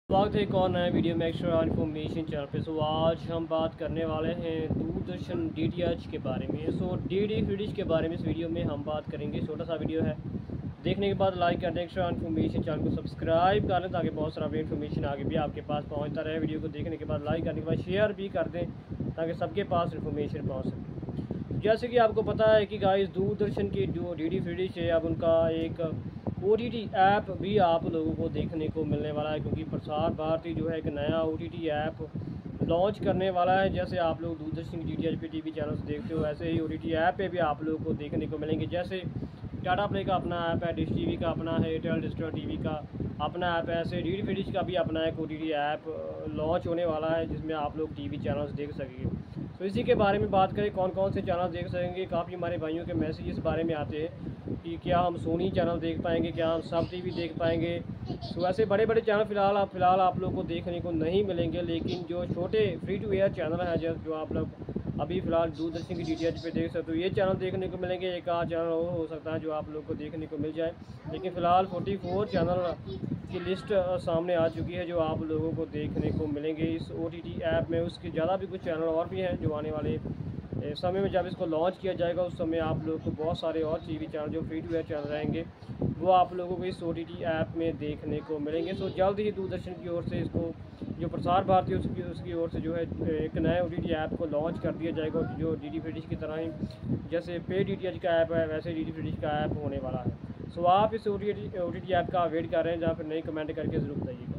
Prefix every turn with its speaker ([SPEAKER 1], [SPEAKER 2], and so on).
[SPEAKER 1] स्वागत है एक और नए वीडियो में एक्स्ट्रा इन्फॉर्मेशन चैनल पे। आज हम बात करने वाले हैं दूरदर्शन DTH के बारे में। DD फ्रीडिश के बारे में इस वीडियो में हम बात करेंगे। छोटा सा वीडियो है, देखने के बाद लाइक कर दें, एक्स्ट्रा इन्फॉर्मेशन चैनल को सब्सक्राइब कर लें ताकि बहुत सारा इन्फॉर्मेशन आगे भी आपके पास पहुँचता रहे। वीडियो को देखने के बाद लाइक करने के बाद शेयर भी कर दें ताकि सबके पास इन्फॉर्मेशन पहुँच सके। जैसे कि आपको पता है कि गाइस दूरदर्शन की जो DD फ्रीडिश है, अब उनका एक OTT ऐप भी आप लोगों को देखने को मिलने वाला है, क्योंकि प्रसार भारती जो है एक नया OTT ऐप लॉन्च करने वाला है। जैसे आप लोग दूरदर्शन की DTH पे TV चैनल्स देखते हो, वैसे ही OTT ऐप पे भी आप लोगों को देखने को मिलेंगे। जैसे टाटा प्ले का अपना ऐप है, डिश TV का अपना है, एयरटेल डिजिटल TV का अपना ऐप है, ऐसे DD फ्रीडिश का भी अपना एक OTT ऐप लॉन्च होने वाला है जिसमें आप लोग TV चैनल्स देख सकेंगे। तो इसी के बारे में बात करें, कौन कौन से चैनल देख सकेंगे। काफ़ी हमारे भाइयों के मैसेज इस बारे में आते हैं कि क्या हम सोनी चैनल देख पाएंगे, क्या हम सब TV देख पाएंगे। तो वैसे बड़े बड़े चैनल फ़िलहाल आप लोग को देखने को नहीं मिलेंगे, लेकिन जो छोटे फ्री टू एयर चैनल हैं जो आप लोग अभी फ़िलहाल दूरदर्शन की DTH पे देख सकते हो, ये चैनल देखने को मिलेंगे। एक आध चैनल और हो सकता है जो आप लोग को देखने को मिल जाए, लेकिन फ़िलहाल 44 चैनल की लिस्ट सामने आ चुकी है जो आप लोगों को देखने को मिलेंगे इस OTT ऐप में। उसके ज़्यादा भी कुछ चैनल और भी हैं जो आने वाले समय में जब इसको लॉन्च किया जाएगा उस समय आप लोगों को बहुत सारे और TV चैनल जो फ्री टू एयर चैनल रहेंगे वो आप लोगों को इस OTT ऐप में देखने को मिलेंगे। जल्द ही दूरदर्शन की ओर से इसको जो प्रसार भारती उसकी ओर से जो है एक नए OTT ऐप को लॉन्च कर दिया जाएगा, जो DD फ्रीडिश की तरह ही जैसे पे DTH का ऐप है वैसे DD फ्रीडिश का ऐप होने वाला है। आप इस OTT ऐप का वेट कर रहे हैं, जहाँ पर नई कमेंट करके ज़रूर बताइएगा।